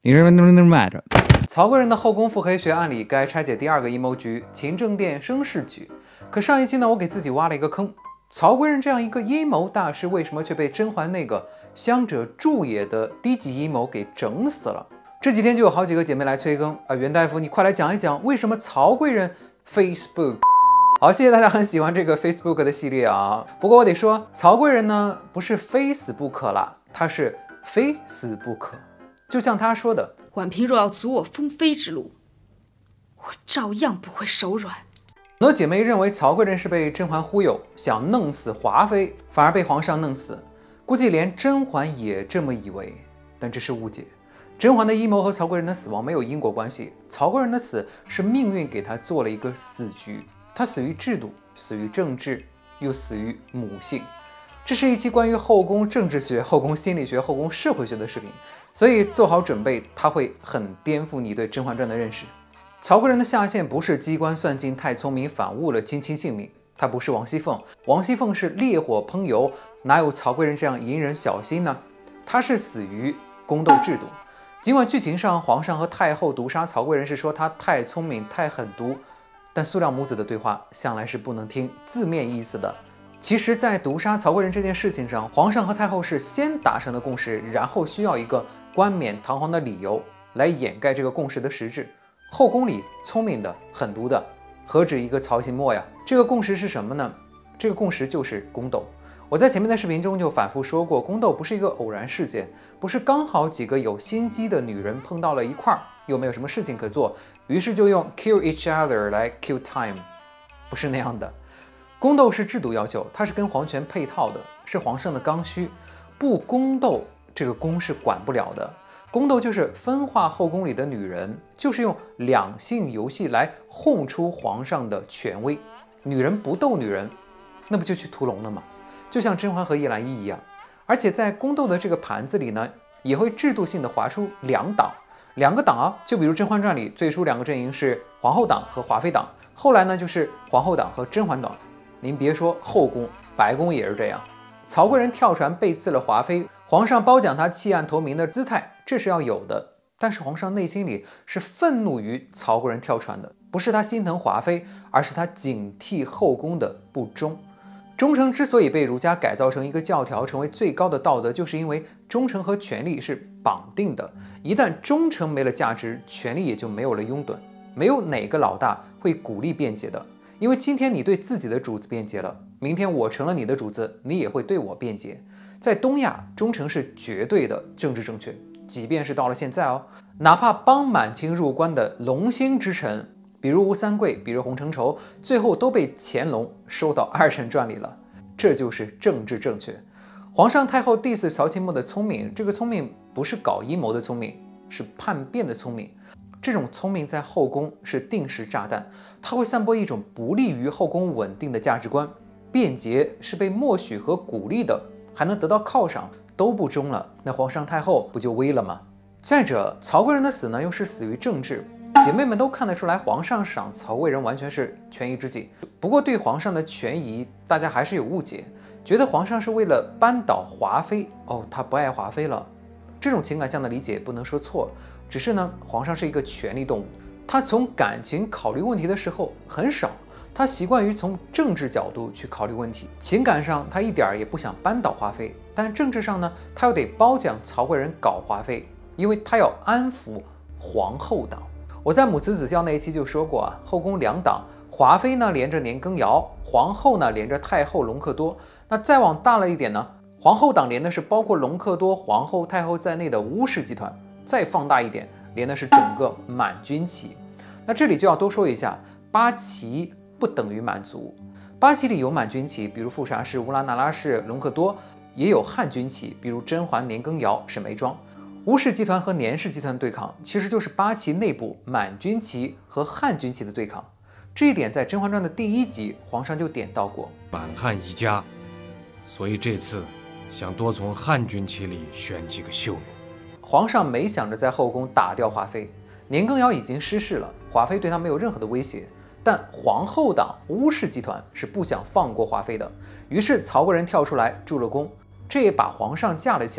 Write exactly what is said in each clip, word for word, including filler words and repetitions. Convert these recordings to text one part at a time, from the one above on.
曹贵人的后宫腹黑学案里该拆解第二个阴谋局——勤政殿生事局。可上一期呢，我给自己挖了一个坑。曹贵人这样一个阴谋大师，为什么却被甄嬛那个香者助也的低级阴谋给整死了？这几天就有好几个姐妹来催更啊，袁大夫，你快来讲一讲为什么曹贵人 Facebook。好，谢谢大家很喜欢这个 Facebook 的系列啊。不过我得说，曹贵人呢不是非死不可啦，他是非死不可。就像他说的， 婉嫔若要阻我封妃之路，我照样不会手软。 很多姐妹认为曹贵人是被甄嬛忽悠，想弄死华妃，反而被皇上弄死。估计连甄嬛也这么以为，但这是误解。甄嬛的阴谋和曹贵人的死亡没有因果关系，曹贵人的死是命运给他做了一个死局，他死于制度，死于政治，又死于母性。这是一期关于后宫政治学、后宫心理学、后宫社会学的视频，所以做好准备，它会很颠覆你对《甄嬛传》的认识。曹贵人的下线不是机关算尽太聪明反误了亲亲性命，他不是王熙凤，王熙凤是烈火烹油，哪有曹贵人这样隐忍小心呢？他是死于宫斗制度。尽管剧情上皇上和太后毒杀曹贵人是说他太聪明太狠毒，但苏亮母子的对话向来是不能听字面意思的。其实在毒杀曹贵人这件事情上，皇上和太后是先达成的共识，然后需要一个冠冕堂皇的理由来掩盖这个共识的实质。后宫里聪明的狠毒的何止一个曹琴墨呀？这个共识是什么呢？这个共识就是宫斗。我在前面的视频中就反复说过，宫斗不是一个偶然事件，不是刚好几个有心机的女人碰到了一块儿，又没有什么事情可做，于是就用 kill each other 来 kill time， 不是那样的。宫斗是制度要求，它是跟皇权配套的，是皇上的刚需。不宫斗，这个宫是管不了的。宫斗就是分化后宫里的女人，就是用两性游戏来哄出皇上的权威。女人不斗女人，那不就去屠龙了吗？就像甄嬛和叶澜依一样。而且在宫斗的这个盘子里呢，也会制度性的划出两党，两个党啊，就比如《甄嬛传》里最初两个阵营是皇后党和华妃党，后来呢就是皇后党和甄嬛党。您别说后宫，白宫也是这样。曹贵人跳船背刺了华妃，皇上褒奖他弃暗投明的姿态，这是要有的。但是皇上内心里是愤怒于曹贵人跳船的，不是他心疼华妃，而是他警惕后宫的不忠。忠诚之所以被儒家改造成一个教条，成为最高的道德，就是因为忠诚和权力是绑定的。一旦忠诚没了价值，权力也就没有了拥趸。没有哪个老大会鼓励辩解的。因为今天你对自己的主子辩解了，明天我成了你的主子，你也会对我辩解。在东亚，忠诚是绝对的政治正确，即便是到了现在哦，哪怕帮满清入关的龙兴之臣，比如吴三桂，比如洪承畴，最后都被乾隆收到二臣传里了。这就是政治正确。皇上太后 diss 曹琴墨的聪明，这个聪明不是搞阴谋的聪明，是叛变的聪明。这种聪明在后宫是定时炸弹，它会散播一种不利于后宫稳定的价值观。辩解是被默许和鼓励的，还能得到犒赏，都不忠了，那皇上太后不就危了吗？再者，曹贵人的死呢，又是死于政治。姐妹们都看得出来，皇上赏曹贵人完全是权宜之计。不过对皇上的权宜，大家还是有误解，觉得皇上是为了扳倒华妃，哦，他不爱华妃了。这种情感上的理解不能说错，只是呢，皇上是一个权力动物，他从感情考虑问题的时候很少，他习惯于从政治角度去考虑问题。情感上他一点也不想扳倒华妃，但政治上呢，他又得褒奖曹贵人搞华妃，因为他要安抚皇后党。我在母慈子孝那一期就说过啊，后宫两党，华妃呢连着年羹尧，皇后呢连着太后隆科多。那再往大了一点呢，皇后党连的是包括隆科多、皇后、太后在内的巫氏集团。再放大一点，连的是整个满军旗。那这里就要多说一下，八旗不等于满族。八旗里有满军旗，比如富察氏、乌拉那拉氏、隆科多，也有汉军旗，比如甄嬛、年羹尧、沈眉庄。巫氏集团和年氏集团对抗，其实就是八旗内部满军旗和汉军旗的对抗。这一点在《甄嬛传》的第一集，皇上就点到过。 满汉一家，所以这次想多从汉军旗里选几个秀女。 皇上没想着在后宫打掉华妃，年羹尧已经失势了，华妃对他没有任何的威胁。但皇后党巫氏集团是不想放过华妃的，于是曹贵人跳出来助了攻，这也把皇上架了起来。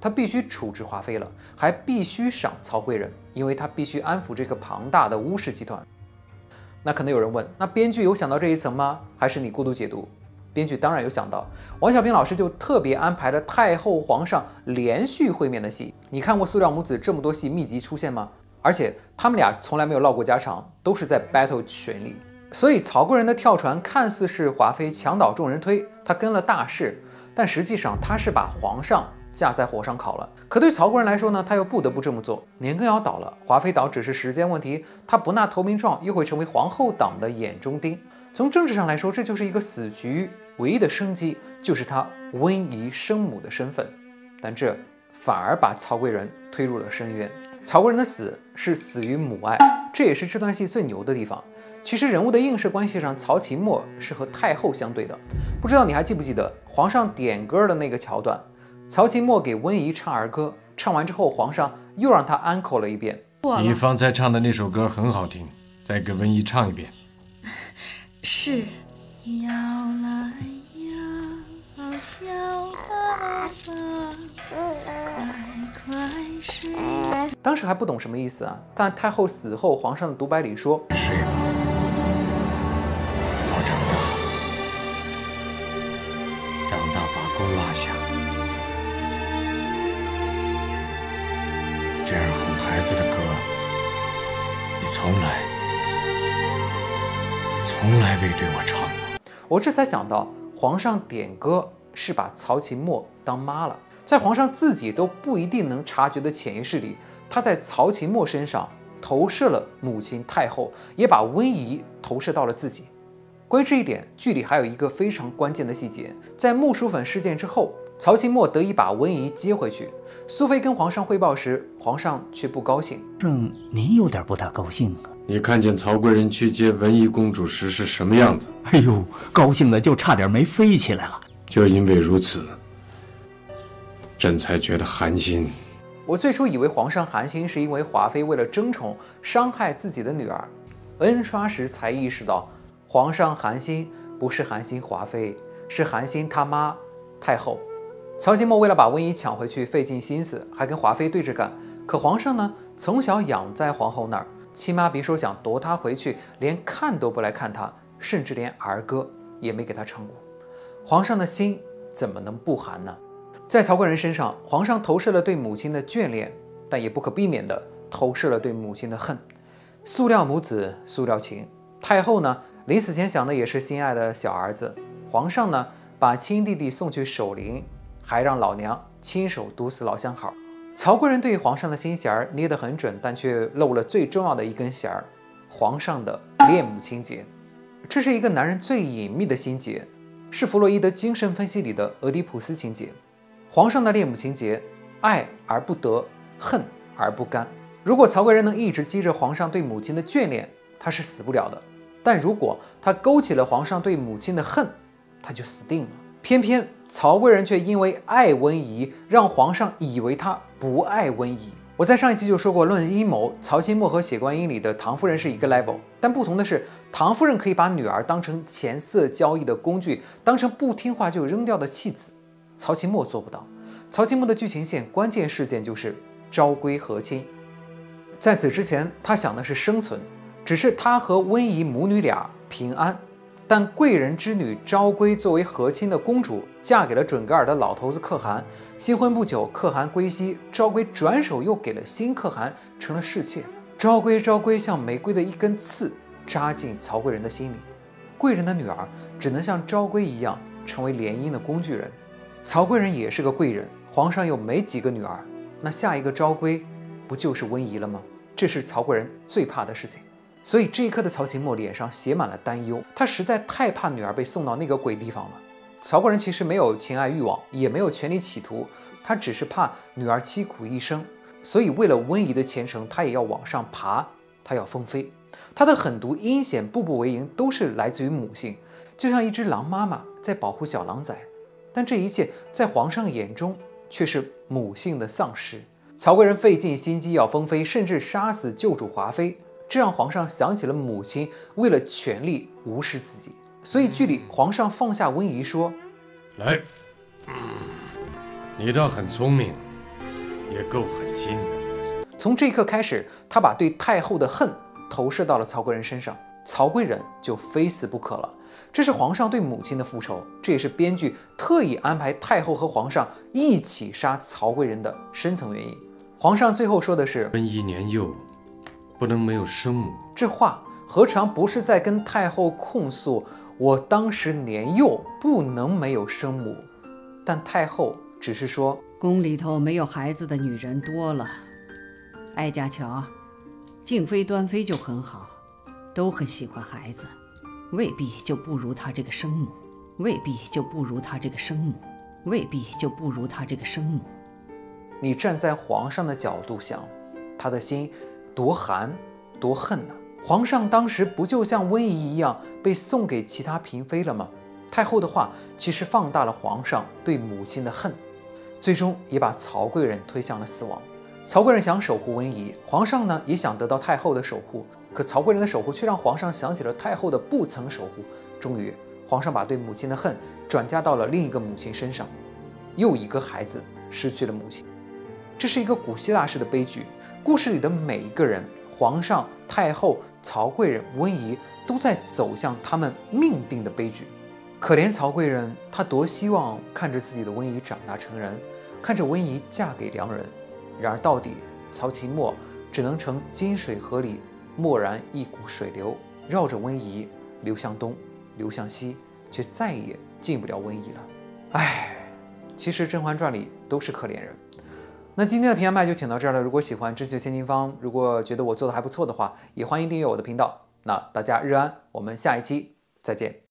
他必须处置华妃了，还必须赏曹贵人，因为他必须安抚这个庞大的巫氏集团。那可能有人问，那编剧有想到这一层吗？还是你过度解读？编剧当然有想到，王小平老师就特别安排了太后、皇上连续会面的戏。你看过塑料母子这么多戏密集出现吗？而且他们俩从来没有唠过家常，都是在 battle 权力。所以曹贵人的跳船看似是华妃墙倒众人推，她跟了大势，但实际上她是把皇上架在火上烤了。可对曹贵人来说呢，他又不得不这么做。年羹尧倒了，华妃倒只是时间问题，他不纳投名状，又会成为皇后党的眼中钉。从政治上来说，这就是一个死局，唯一的生机就是他温宜生母的身份，但这反而把曹贵人推入了深渊。曹贵人的死是死于母爱，这也是这段戏最牛的地方。其实人物的映射关系上，曹琴默是和太后相对的。不知道你还记不记得皇上点歌的那个桥段？曹琴默给温宜唱儿歌，唱完之后，皇上又让他 uncle 了一遍。 你方才唱的那首歌很好听，再给温宜唱一遍。 是。 摇来摇，小爸爸，快快睡。 当时还不懂什么意思啊，但太后死后，皇上的独白里说：“ 睡吧，好长大，长大把弓拉下，这样哄孩子的歌，你从来从来未对我唱过。” 我这才想到，皇上点歌是把曹琴默当妈了。在皇上自己都不一定能察觉的潜意识里，他在曹琴默身上投射了母亲太后，也把温宜投射到了自己。关于这一点，剧里还有一个非常关键的细节，在木薯粉事件之后，曹琴默得以把温宜接回去。苏菲跟皇上汇报时，皇上却不高兴。 朕，您有点不大高兴啊。 你看见曹贵人去接文宜公主时是什么样子？ 哎呦，高兴的就差点没飞起来了。 就因为如此，朕才觉得寒心。 我最初以为皇上寒心是因为华妃为了争宠伤害自己的女儿，N刷时才意识到，皇上寒心不是寒心华妃，是寒心他妈太后。曹琴默为了把温宜抢回去，费尽心思，还跟华妃对着干。可皇上呢，从小养在皇后那儿，亲妈别说想夺她回去，连看都不来看她，甚至连儿歌也没给她唱过。皇上的心怎么能不寒呢？在曹贵人身上，皇上投射了对母亲的眷恋，但也不可避免地投射了对母亲的恨。塑料母子，塑料情。太后呢，临死前想的也是心爱的小儿子。皇上呢，把亲弟弟送去守灵，还让老娘亲手毒死老相好。曹贵人对皇上的心弦儿捏得很准，但却漏了最重要的一根弦儿——皇上的恋母情结。这是一个男人最隐秘的心结，是弗洛伊德精神分析里的俄狄浦斯情结。皇上的恋母情结，爱而不得，恨而不甘。如果曹贵人能一直记着皇上对母亲的眷恋，他是死不了的；但如果他勾起了皇上对母亲的恨，他就死定了。偏偏曹贵人却因为爱温宜，让皇上以为他不爱温宜。我在上一期就说过，论阴谋，曹琴默和血观音里的唐夫人是一个 level， 但不同的是，唐夫人可以把女儿当成钱色交易的工具，当成不听话就扔掉的弃子。曹琴默做不到。曹琴默的剧情线关键事件就是昭归和亲。在此之前，他想的是生存，只是他和温宜母女俩平安。但贵人之女昭归作为和亲的公主，嫁给了准噶尔的老头子可汗。新婚不久，可汗归西，昭归转手又给了新可汗，成了侍妾。昭归，昭归像玫瑰的一根刺，扎进曹贵人的心里。贵人的女儿只能像昭归一样，成为联姻的工具人。曹贵人也是个贵人，皇上又没几个女儿，那下一个昭归不就是温宜了吗？这是曹贵人最怕的事情。所以这一刻的曹琴默脸上写满了担忧，他实在太怕女儿被送到那个鬼地方了。曹贵人其实没有情爱欲望，也没有权力企图，他只是怕女儿凄苦一生，所以为了温宜的前程，他也要往上爬，他要封妃。他的狠毒阴险，步步为营，都是来自于母性，就像一只狼妈妈在保护小狼崽。但这一切在皇上眼中却是母性的丧失。曹贵人费尽心机要封妃，甚至杀死救主华妃，这让皇上想起了母亲为了权力无视自己。所以剧里皇上放下温宜说：“ 来，嗯，你倒很聪明， 也够狠心。 从这一刻开始，他把对太后的恨投射到了曹贵人身上，曹贵人就非死不可了。这是皇上对母亲的复仇，这也是编剧特意安排太后和皇上一起杀曹贵人的深层原因。皇上最后说的是：“ 温宜年幼，不能没有生母。” 这话何尝不是在跟太后控诉我当时年幼，不能没有生母？但太后只是说：“ 宫里头没有孩子的女人多了，哀家瞧，静妃、端妃就很好，都很喜欢孩子，未必就不如她这个生母，未必就不如她这个生母，未必就不如她这个生母。” 你站在皇上的角度想，他的心多寒多恨呢、啊？皇上当时不就像温宜一样被送给其他嫔妃了吗？太后的话其实放大了皇上对母亲的恨，最终也把曹贵人推向了死亡。曹贵人想守护温宜，皇上呢也想得到太后的守护，可曹贵人的守护却让皇上想起了太后的不曾守护。终于，皇上把对母亲的恨转嫁到了另一个母亲身上，又一个孩子失去了母亲。这是一个古希腊式的悲剧，故事里的每一个人，皇上、太后、曹贵人、温宜，都在走向他们命定的悲剧。可怜曹贵人，她多希望看着自己的温宜长大成人，看着温宜嫁给良人，然而到底曹琴墨只能乘金水河里蓦然一股水流，绕着温宜流向东，流向西，却再也进不了温宜了。唉，其实《甄嬛传》里都是可怜人。那今天的平安麦就请到这儿了。如果喜欢知酒千金方，如果觉得我做的还不错的话，也欢迎订阅我的频道。那大家日安，我们下一期再见。